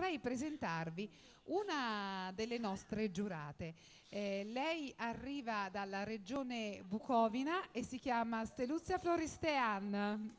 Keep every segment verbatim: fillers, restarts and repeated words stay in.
vorrei presentarvi una delle nostre giurate. Eh, lei arriva dalla regione Bucovina e si chiama Steluzia Floristean.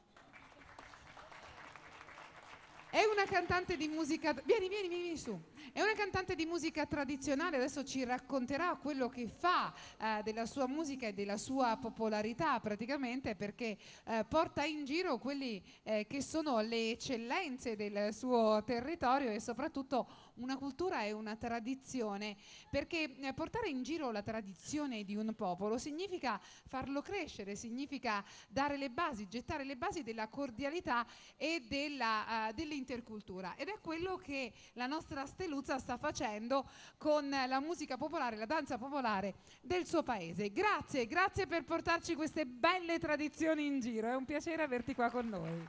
È una cantante di musica... Vieni, vieni, vieni su. È una cantante di musica tradizionale, adesso ci racconterà quello che fa eh, della sua musica e della sua popolarità praticamente, perché eh, porta in giro quelli eh, che sono le eccellenze del suo territorio e soprattutto una cultura e una tradizione, perché eh, portare in giro la tradizione di un popolo significa farlo crescere, significa dare le basi, gettare le basi della cordialità e della, uh, dell'intercultura, ed è quello che la nostra Steluzza sta facendo con la musica popolare, la danza popolare del suo paese. Grazie, grazie per portarci queste belle tradizioni in giro, è un piacere averti qua con noi.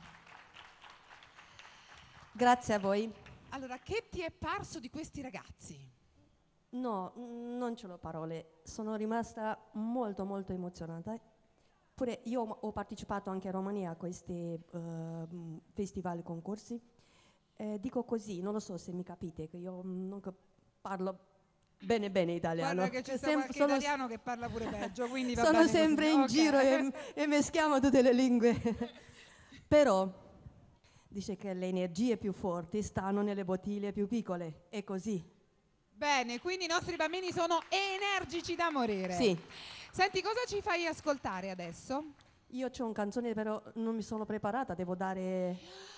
Grazie a voi. Allora, che ti è parso di questi ragazzi? No, non ce l'ho parole, sono rimasta molto molto emozionata. Pure io ho partecipato anche a Romania a questi uh, festival concorsi. Eh, dico così, non lo so se mi capite, che io non parlo bene bene italiano. Guarda che c'è Sem- qualche sono, italiano che parla pure peggio, quindi va sono bene sempre così. in Okay. giro e, e meschiamo tutte le lingue. Però dice che le energie più forti stanno nelle bottiglie più piccole, è così. Bene, quindi i nostri bambini sono energici da morire. Sì. Senti, cosa ci fai ascoltare adesso? Io c'ho una canzone, però non mi sono preparata, devo dare...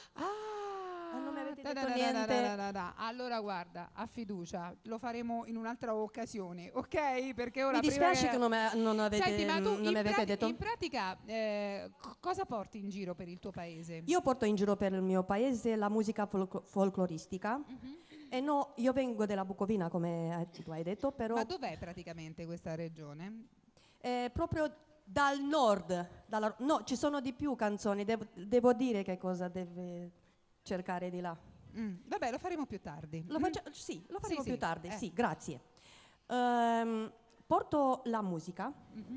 Ah, non mi avete da, detto da, da, niente. da, da, da, da. Allora guarda, a fiducia, lo faremo in un'altra occasione, ok? Perché ora Mi dispiace prima che non, me, non avete, Senti, ma tu non in, mi avete prati- detto. in pratica eh, c- cosa porti in giro per il tuo paese? Io porto in giro per il mio paese la musica folclo- folcloristica. Mm-hmm. E no, io vengo della Bucovina, come tu hai detto, però... Ma dov'è praticamente questa regione? Eh, proprio dal nord. Dalla, no, ci sono di più canzoni, devo, devo dire che cosa deve cercare di là. Mm, vabbè, lo faremo più tardi. Lo Mm. faccia- sì, lo faremo Sì, più sì, tardi, eh. sì, grazie. Ehm, porto la musica, Mhm.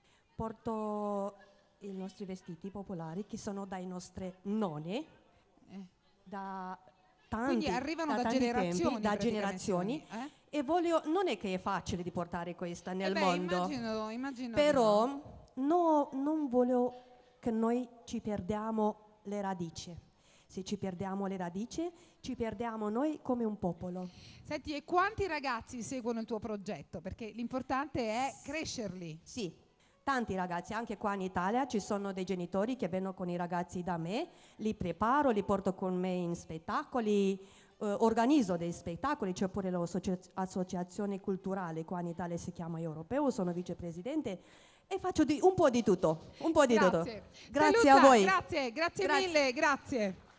porto i nostri vestiti popolari che sono dai nostri nonni, Eh. da tanti, Quindi arrivano da tanti generazioni, tempi, da generazioni. eh? E voglio, non è che è facile di portare questa nel Eh beh, mondo, immagino, immagino però di no. no, non voglio che noi ci perdiamo le radici. Se ci perdiamo le radici, ci perdiamo noi come un popolo. Senti, e quanti ragazzi seguono il tuo progetto? Perché l'importante è crescerli. Sì, tanti ragazzi, anche qua in Italia ci sono dei genitori che vengono con i ragazzi da me, li preparo, li porto con me in spettacoli, eh, organizzo dei spettacoli, c'è pure l'associazione culturale, qua in Italia si chiama Europeo, sono vicepresidente e faccio di, un po' di tutto, un po' di Grazie. tutto. Grazie Steluzza, a voi. Grazie, grazie, Grazie. mille, grazie.